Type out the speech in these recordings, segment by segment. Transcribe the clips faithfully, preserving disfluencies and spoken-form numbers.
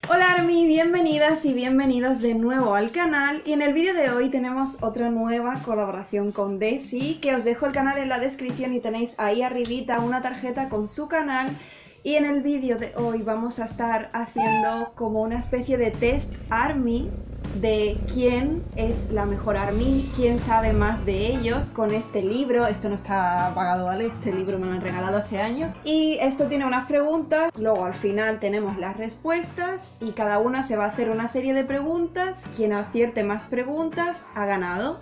Hola ARMY, bienvenidas y bienvenidos de nuevo al canal, y en el vídeo de hoy tenemos otra nueva colaboración con Desi, que os dejo el canal en la descripción y tenéis ahí arribita una tarjeta con su canal. Y en el vídeo de hoy vamos a estar haciendo como una especie de test ARMY de quién es la mejor ARMY, quién sabe más de ellos con este libro. Esto no está pagado, ¿vale? Este libro me lo han regalado hace años. Y esto tiene unas preguntas, luego al final tenemos las respuestas y cada una se va a hacer una serie de preguntas. Quien acierte más preguntas ha ganado.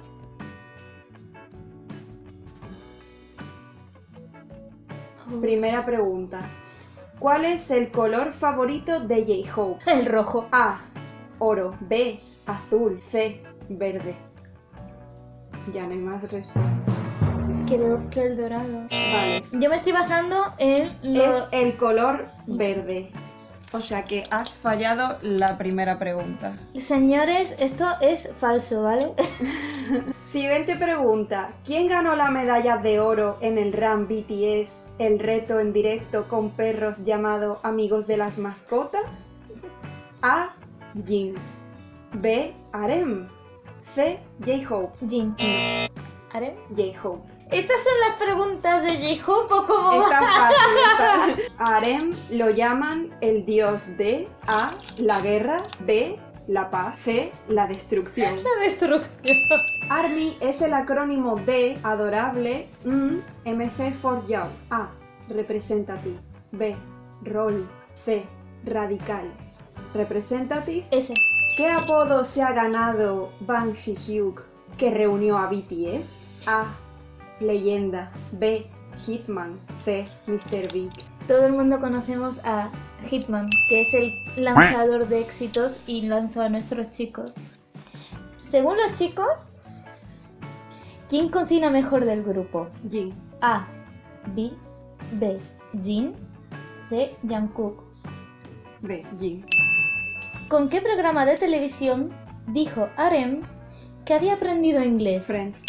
Primera pregunta. ¿Cuál es el color favorito de J-Hope? El rojo. A. Oro. B. Azul. C. Verde. Ya no hay más respuestas. Creo que el dorado. Vale. Yo me estoy basando en lo... Es el color verde. O sea que has fallado la primera pregunta. Señores, esto es falso, ¿vale? Siguiente pregunta. ¿Quién ganó la medalla de oro en el Run B T S, el reto en directo con perros llamado Amigos de las Mascotas? A. Jin. B. Arem. C. J-Hope. Jin. ¿Arem? J-Hope. ¿Estas son las preguntas de J-Hope o cómo Es va? tan fácil. Está. Arem lo llaman el dios de A. La guerra. B. La paz. C. La destrucción. La destrucción. ARMY es el acrónimo de adorable, mm, M C for you. A. Representative. B. Role. C. Radical. Representative. Ese. ¿Qué apodo se ha ganado Bang Si-hyuk que reunió a B T S? A. Leyenda. B. Hitman. C. mister Big. Todo el mundo conocemos a Hitman, que es el lanzador de éxitos y lanzó a nuestros chicos. Según los chicos, ¿quién cocina mejor del grupo? Jin. A. B. B. Jin. C. Jungkook. B. Jin. ¿Con qué programa de televisión dijo Arem que había aprendido inglés? Friends.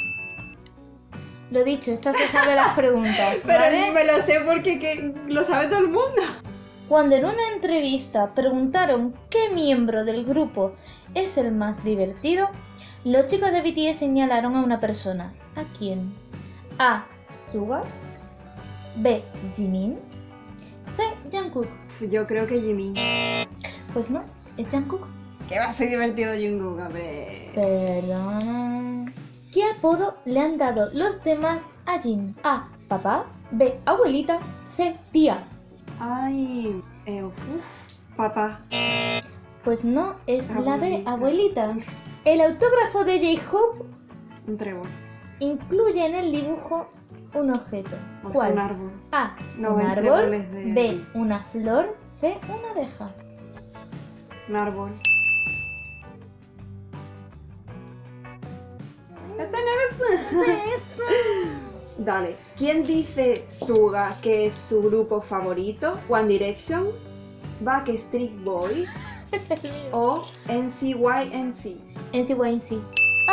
Lo dicho, esta se sabe las preguntas, Pero ¿vale? me lo sé porque que lo sabe todo el mundo. Cuando en una entrevista preguntaron qué miembro del grupo es el más divertido, los chicos de B T S señalaron a una persona. ¿A quién? A. Suga. B. Jimin. C. Jungkook. Yo creo que Jimin. Pues no, es Jungkook. Que va a ser divertido Jungkook, hombre. Perdona. ¿Qué apodo le han dado los demás a Jin? A. Papá. B. Abuelita. C. Tía. Ay, eh, uf, papá. Pues no, es la B. Abuelita. Abuelita. El autógrafo de J-Hope Un trébol. incluye en el dibujo un objeto. O ¿Cuál? un árbol. A. No, un el árbol. trébol es de B. aquí. Una flor. C. Una abeja. Un árbol. Dale. ¿Quién dice Suga que es su grupo favorito? One Direction, Backstreet Boys Es el mío. o N C Y N C. N C Y N C.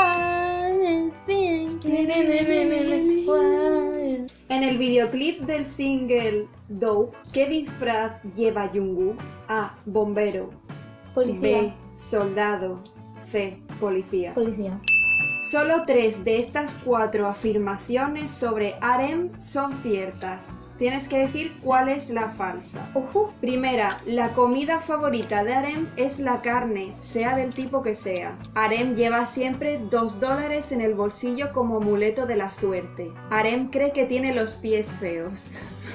En el videoclip del single Dope, ¿qué disfraz lleva Jungkook? A. Bombero. Policía. B. Soldado. C. Policía. Policía. Solo tres de estas cuatro afirmaciones sobre Arem son ciertas. Tienes que decir cuál es la falsa. Ujú. Primera, la comida favorita de Arem es la carne, sea del tipo que sea. Arem lleva siempre dos dólares en el bolsillo como amuleto de la suerte. Arem cree que tiene los pies feos.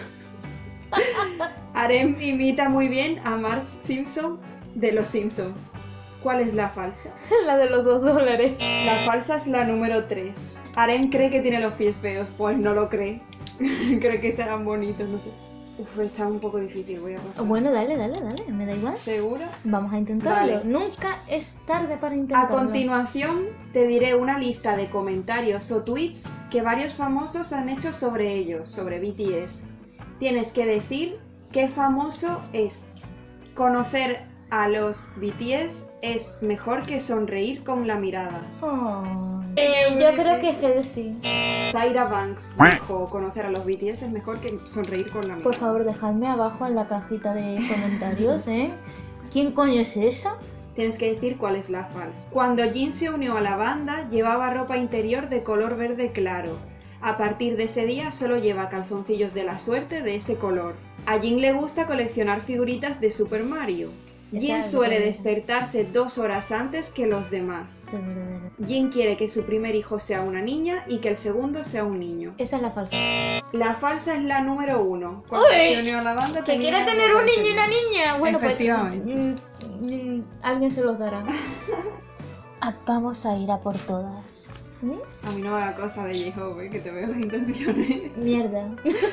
Arem imita muy bien a Marge Simpson de Los Simpson. ¿Cuál es la falsa? La de los dos dólares. La falsa es la número tres. Arem cree que tiene los pies feos. Pues no lo cree. Creo que serán bonitos, no sé. Uf, está un poco difícil, voy a pasar. Bueno, dale, dale, dale. Me da igual. ¿Segura? Vamos a intentarlo. Vale. Nunca es tarde para A intentarlo. continuación te diré una lista de comentarios o tweets que varios famosos han hecho sobre ellos, sobre B T S. Tienes que decir qué famoso es. Conocer a los B T S es mejor que sonreír con la mirada. Oh. Eh, yo creo que Halsey. Tyra Banks dijo, conocer a los B T S es mejor que sonreír con la mirada. Por favor, dejadme abajo en la cajita de comentarios, ¿eh? ¿Quién coño es esa? Tienes que decir cuál es la falsa. Cuando Jin se unió a la banda, llevaba ropa interior de color verde claro. A partir de ese día solo lleva calzoncillos de la suerte de ese color. A Jin le gusta coleccionar figuritas de Super Mario. Jin Esa suele es la despertarse dos horas antes que los demás. Sí, verdadero. Jin quiere que su primer hijo sea una niña y que el segundo sea un niño. Esa es la falsa. La falsa es la número uno. Cuando ¡Uy! se unió a la banda Que tenía quiere tener ropa un niño y interior. una niña. Bueno, Efectivamente. pues mm, mm, alguien se los dará. Ah, vamos a ir a por todas. ¿Mm? A mí no me da cosa de J-Hope, que te veo las intenciones. Mierda.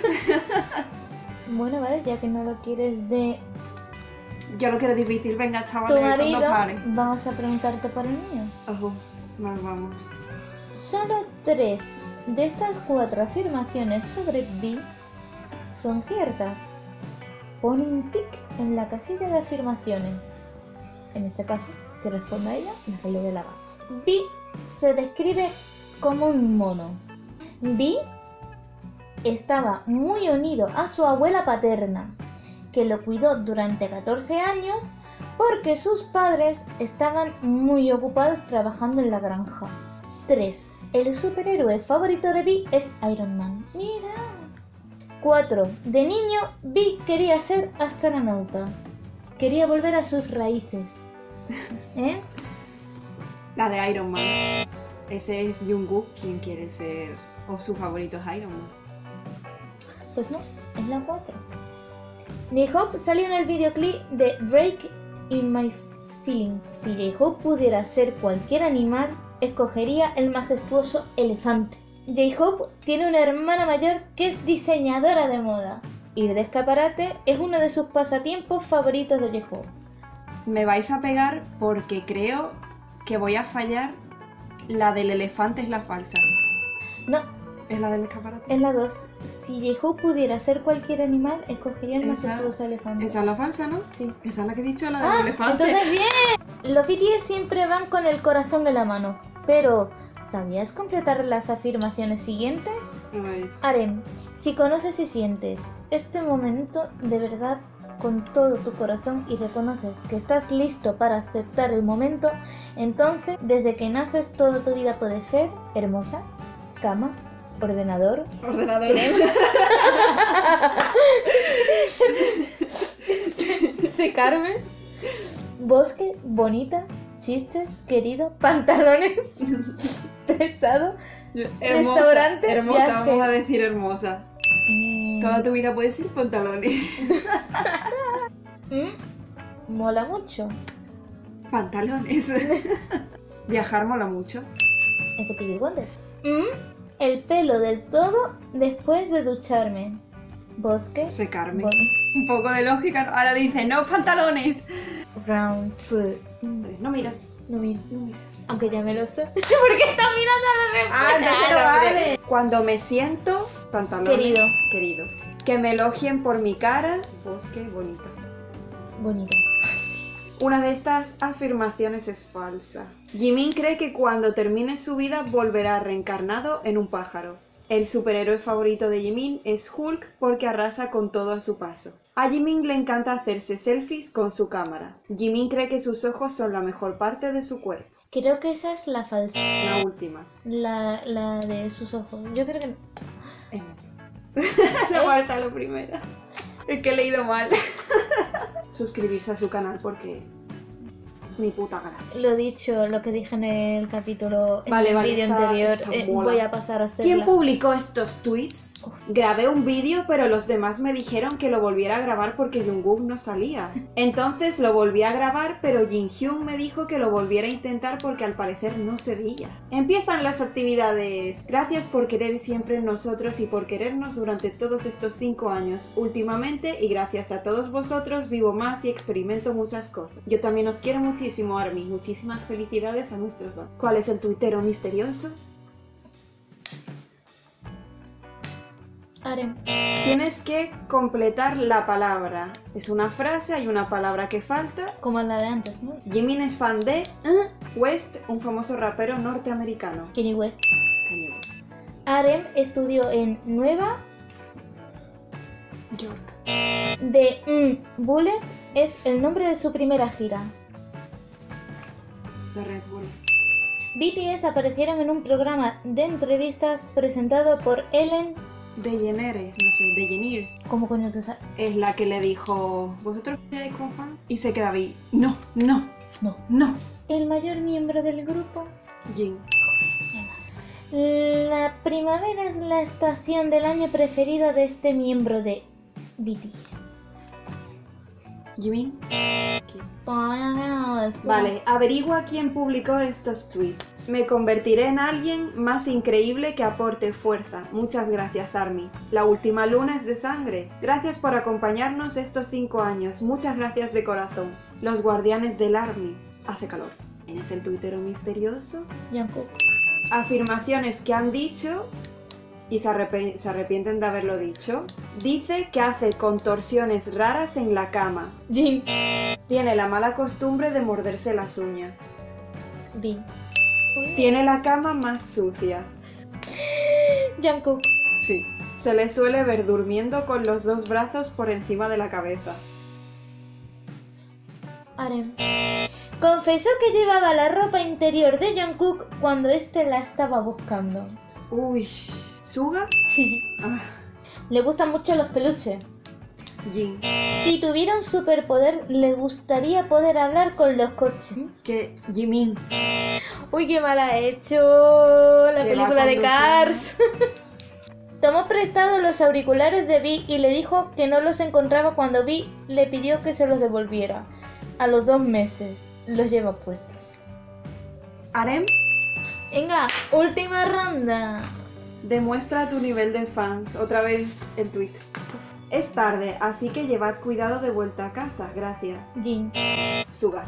Bueno, vale, ya que no lo quieres de Yo lo quiero difícil, venga tu chavales, cuando marido, pare. vamos a preguntarte por el mío. Ojo, nos vamos. Solo tres de estas cuatro afirmaciones sobre Vi son ciertas. Pon un tic en la casilla de afirmaciones. En este caso, que responda ella, la que le dé la gana. Vi se describe como un mono. Vi estaba muy unido a su abuela paterna, que lo cuidó durante catorce años porque sus padres estaban muy ocupados trabajando en la granja. tres. El superhéroe favorito de Vi es Iron Man. ¡Mira! cuatro. De niño, Vi quería ser astronauta. Quería volver a sus raíces. ¿Eh? La de Iron Man. Ese es Jungkook quien quiere ser, o su favorito es Iron Man. Pues no, es la cuatro. J-Hope salió en el videoclip de Drake in My Feeling. Si J-Hope pudiera ser cualquier animal, escogería el majestuoso elefante. J-Hope tiene una hermana mayor que es diseñadora de moda. Ir de escaparate es uno de sus pasatiempos favoritos de J-Hope. Me vais a pegar porque creo que voy a fallar. La del elefante es la falsa. No, ¿Es la del escaparate? es la dos. Si J-Hope pudiera ser cualquier animal, escogería el Esa- majestuoso elefante. Esa es la falsa, ¿no? Sí. Esa es la que he dicho, la del Ah, elefante. entonces bien. Los B T S siempre van con el corazón en la mano. Pero, ¿sabías completar las afirmaciones siguientes? Ay, Arem, si conoces y sientes este momento de verdad con todo tu corazón y reconoces que estás listo para aceptar el momento, entonces desde que naces toda tu vida puede ser hermosa, cama, ordenador, ordenador. crema, secarme, bosque, bonita, chistes, querido, pantalones, pesado, Hermosa, Restaurante, hermosa, viaje. vamos a decir hermosa. mm, Toda tu vida puedes ir pantalones. mm, mola mucho. Pantalones. Viajar mola mucho. Stevie Wonder. Mm, el pelo del todo después de ducharme. Bosque. Secarme. boni- Un poco de lógica. ¿no? Ahora dice, no pantalones. Round true. Mm, No miras. no miro. No miras. Aunque ya me lo sé. ¿Por qué está mirando la Ah, entonces no respuesta? vale. Cuando me siento, pantalones. Querido. Querido. Que me elogien por mi cara. Bosque, bonita. Bonito. Una de estas afirmaciones es falsa. Jimin cree que cuando termine su vida volverá reencarnado en un pájaro. El superhéroe favorito de Jimin es Hulk porque arrasa con todo a su paso. A Jimin le encanta hacerse selfies con su cámara. Jimin cree que sus ojos son la mejor parte de su cuerpo. Creo que esa es la falsa. La última. La, la de sus ojos. Yo creo que... Es mentira. La falsa es la primera. Es que he leído mal. Suscribirse a su canal porque... Ni puta gana. Lo dicho, lo que dije en el capítulo, en Vale, el vale, vídeo está- anterior, está eh, mola. voy a pasar a hacer ¿Quién la... publicó estos tweets? Grabé un vídeo, pero los demás me dijeron que lo volviera a grabar porque Jungkook no salía. Entonces lo volví a grabar, pero Jin-hyun me dijo que lo volviera a intentar porque al parecer no se veía. Empiezan las actividades. Gracias por querer siempre en nosotros y por querernos durante todos estos cinco años. Últimamente, y gracias a todos vosotros, vivo más y experimento muchas cosas. Yo también os quiero muchísimo, Army. Muchísimas felicidades a nuestros fans. ¿Cuál es el tuitero misterioso? Arem. Tienes que completar la palabra. Es una frase, hay una palabra que falta. Como la de antes, ¿no? Jimin es fan de uh, West, un famoso rapero norteamericano. Kanye West. Kanye West. Arem estudió en Nueva York. de mm, Bullet es el nombre de su primera gira. De Red Bull. B T S aparecieron en un programa de entrevistas presentado por Ellen... DeGeneres, no sé, DeGeneres. ¿Cómo coño te sabes? Es la que le dijo, ¿vosotros quedáis con fan? Y se queda ahí, no, no, No. no. El mayor miembro del grupo. Jin. Venga. La primavera es la estación del año preferida de este miembro de B T S. Jimin. Vale, averigua quién publicó estos tweets. Me convertiré en alguien más increíble que aporte fuerza. Muchas gracias, ARMY. La última luna es de sangre. Gracias por acompañarnos estos cinco años. Muchas gracias de corazón. Los guardianes del ARMY. Hace calor. ¿Quién es el tuitero misterioso? Jungkook. Afirmaciones que han dicho y se, arrep- se arrepienten de haberlo dicho. Dice que hace contorsiones raras en la cama. Jin. Tiene la mala costumbre de morderse las uñas. B. Tiene la cama más sucia. Jungkook. Sí. Se le suele ver durmiendo con los dos brazos por encima de la cabeza. Arem. Confesó que llevaba la ropa interior de Jungkook cuando éste la estaba buscando. Uy. ¿Suga? Sí. Ah. Le gustan mucho los peluches. Jin. Si tuviera un superpoder, le gustaría poder hablar con los coches. Que Jimin. Uy, qué mal ha hecho la Que va película de conduciendo. Cars. Tomó prestado los auriculares de Vi y le dijo que no los encontraba cuando Vi le pidió que se los devolviera. A los dos meses los lleva puestos. Arem. Venga, última ronda. Demuestra tu nivel de fans. Otra vez el tweet. Es tarde, así que llevad cuidado de vuelta a casa. Gracias. Jin. Suga.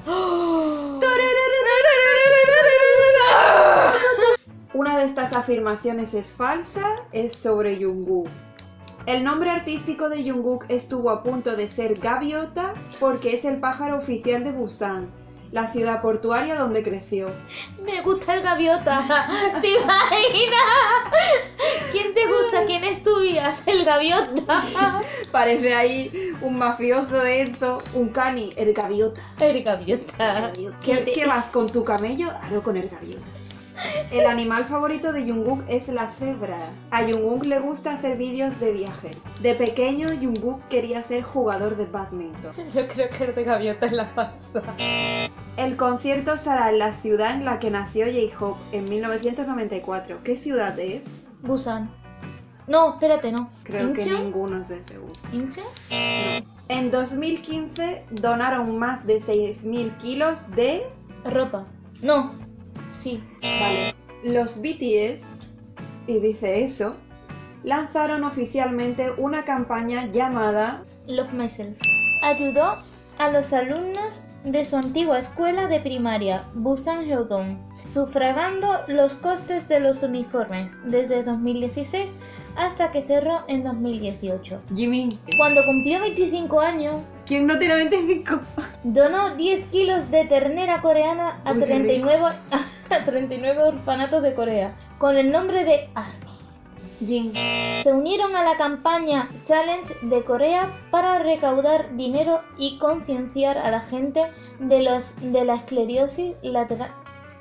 Una de estas afirmaciones es falsa, es sobre Jungkook. El nombre artístico de Jungkook estuvo a punto de ser Gaviota porque es el pájaro oficial de Busan, la ciudad portuaria donde creció. Me gusta el gaviota. ¿Te imaginas? ¿Quién te gusta? ¿Quién estudias? El gaviota. Parece ahí un mafioso de esto, un cani, el gaviota. El gaviota. ¿Qué, ¿Qué vas con tu camello? Ahora con el gaviota. El animal favorito de Jungkook es la cebra. A Jungkook le gusta hacer vídeos de viaje. De pequeño, Jungkook quería ser jugador de badminton. Yo creo que el de gaviota es la falsa. El concierto será en la ciudad en la que nació J-Hope en mil novecientos noventa y cuatro. ¿Qué ciudad es? Busan. No, espérate, no. Creo que ¿Incheon? ninguno es de Seúl. ¿Incheon? En dos mil quince donaron más de seis mil kilos de... Ropa. No. Sí. Vale. Los B T S, y dice eso, lanzaron oficialmente una campaña llamada Love Myself. Ayudó a los alumnos de su antigua escuela de primaria, Busan Hyeodong, sufragando los costes de los uniformes desde dos mil dieciséis hasta que cerró en dos mil dieciocho. Jimin. Cuando cumplió veinticinco años, ¿Quién no tiene veinticinco? donó diez kilos de ternera coreana a, Uy, qué treinta y nueve, rico. a treinta y nueve orfanatos de Corea, con el nombre de ARMY. Jin. Se unieron a la campaña Challenge de Corea para recaudar dinero y concienciar a la gente de, los, de la esclerosis lateral.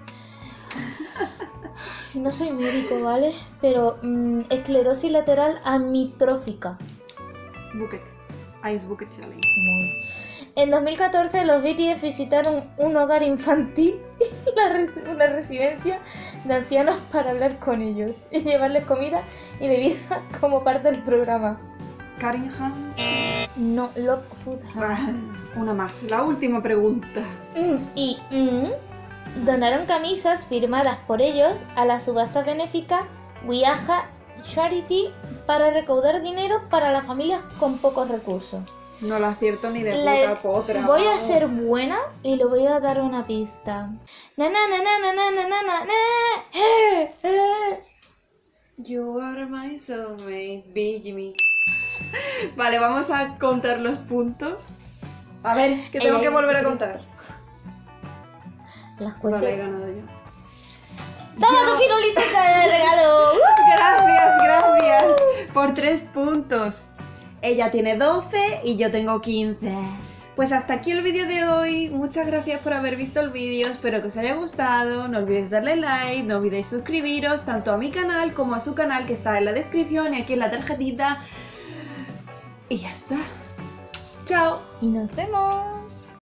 No soy médico, ¿vale? Pero mmm, esclerosis lateral amitrófica. Bucket. Ice Bucket Challenge. En dos mil catorce los B T S visitaron un hogar infantil, una, res- una residencia de ancianos para hablar con ellos y llevarles comida y bebida como parte del programa. Karen Hans. No, Love Food House. Ah, una más. La última pregunta. Mm, y mm, donaron camisas firmadas por ellos a la subasta benéfica Wiaja Charity para recaudar dinero para las familias con pocos recursos. No la acierto ni de La- puta potra. Voy a vamos. ser buena y le voy a dar una pista. Na na na na na na na na na na. Eh, eh. You are my soulmate, be Jimmy. Vale, vamos a contar los puntos. A ver, que tengo Eh, que volver a sí. contar. Las cuento. Vale, he ganado yo. ¡Toma tu pirulita de regalo! Gracias, gracias. Por tres puntos. Ella tiene doce y yo tengo quince. pues hasta aquí el vídeo de hoy. Muchas gracias por haber visto el vídeo, espero que os haya gustado. No olvidéis darle like, no olvidéis suscribiros tanto a mi canal como a su canal, que está en la descripción y aquí en la tarjetita. Y ya está. Chao. Y nos vemos.